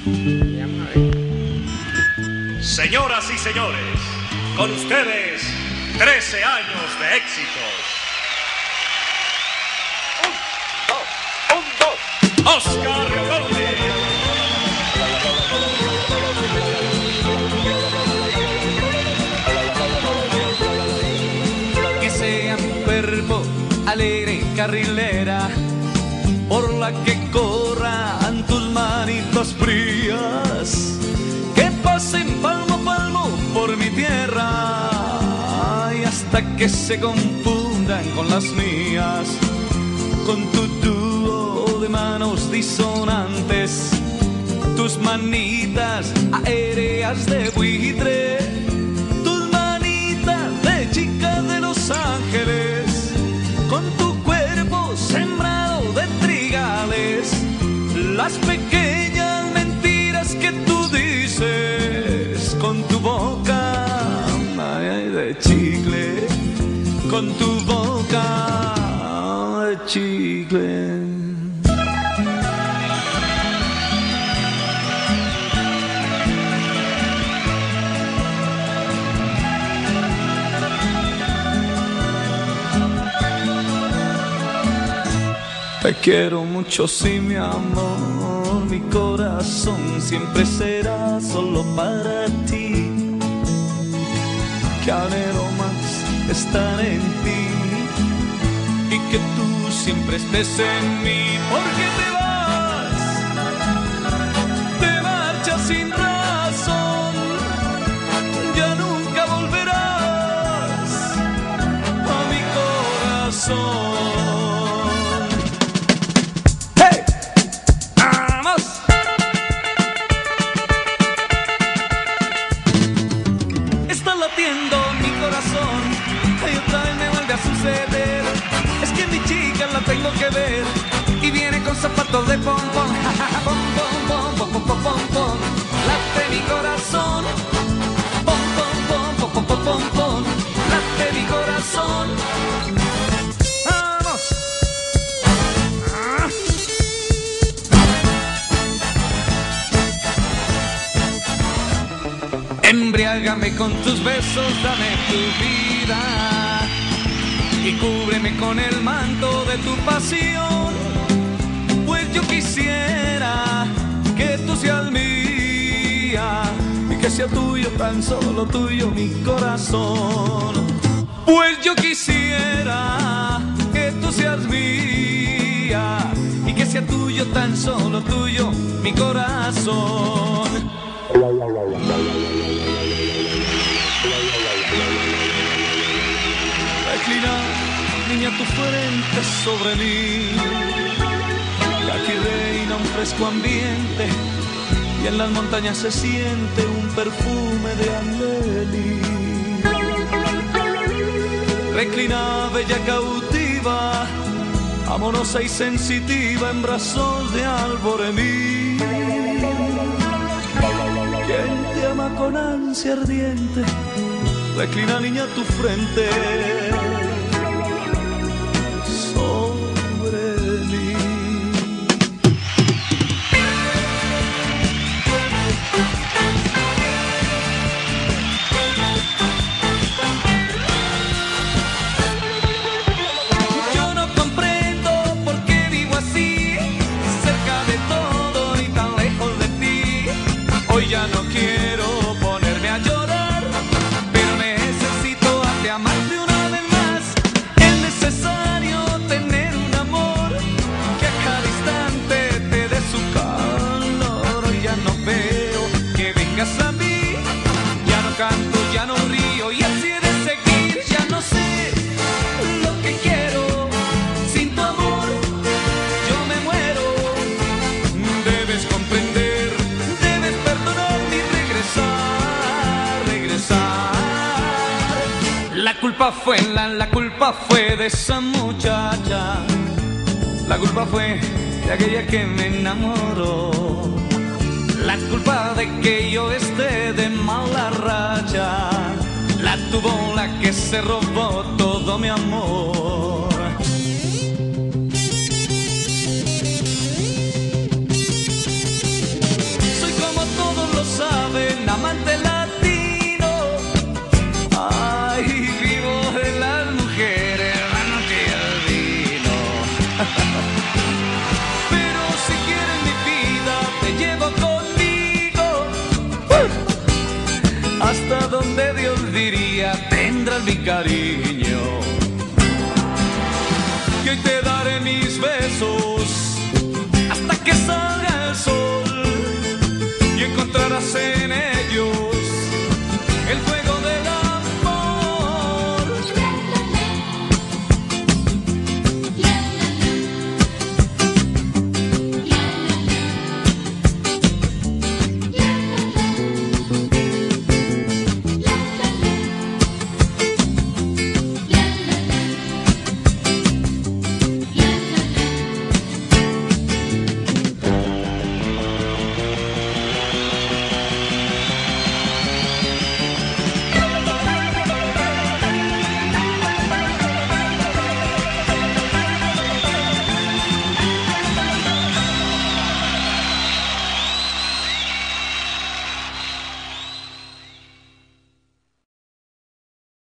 Señoras y señores, con ustedes, 13 años de éxitos. Oscar Conde. Que sea mi cuerpo alegre carrilera, por la que corran tus manitos frías, que pasen palmo a palmo por mi tierra, y hasta que se confundan con las mías, con tu dúo de manos disonantes, tus manitas aéreas de buitre, tus manitas de chica de Los Ángeles, con tu cuerpo sembrado de trigales, las pequeñas mentiras que tú dices, con tu boca ay, de chicle, con tu boca de chicle. Te quiero mucho, sí, mi amor, mi corazón siempre será solo para ti. Que anhelo más estar en ti y que tú siempre estés en mí, porque te marchas sin razón, ya nunca volverás a mi corazón. Mi corazón, y otra vez me vuelve a suceder. Es que mi chica la tengo que ver y viene con zapatos de pompón. Pom, pom, pom, pom, pom, pom, pom. Late mi corazón. Pom, pom, pom, pom, pom, pom, pom. Late mi corazón. ¡Vamos! Embriágame con tus besos, dame tu vida y cúbreme con el manto de tu pasión, pues yo quisiera que tú seas mía y que sea tuyo, tan solo tuyo mi corazón, pues yo quisiera que tú seas mía y que sea tuyo, tan solo tuyo mi corazón. Reclina, niña, tu frente sobre mí, que aquí reina un fresco ambiente y en las montañas se siente un perfume de Angeli. Reclina, bella cautiva, amorosa y sensitiva en brazos de Alboremí. Quien te ama con ansia ardiente, reclina, niña, tu frente sobre mí. Yo no comprendo por qué vivo así, cerca de todo y tan lejos de ti. Hoy ya no quiero ponerme a llorar, pero necesito amarte una vez más. Es necesario tener un amor que a cada instante te dé su calor. Hoy ya no veo que vengas a mí, ya no canto, ya no río y así he de seguir. Ya no sé lo que quiero, sin tu amor yo me muero. Debes comprender, debes perdonarme y regresar. La culpa fue de esa muchacha, la culpa fue de aquella que me enamoró, la culpa de que yo esté de mala racha, la tuvo la que se robó todo mi amor. Soy tendrás mi cariño.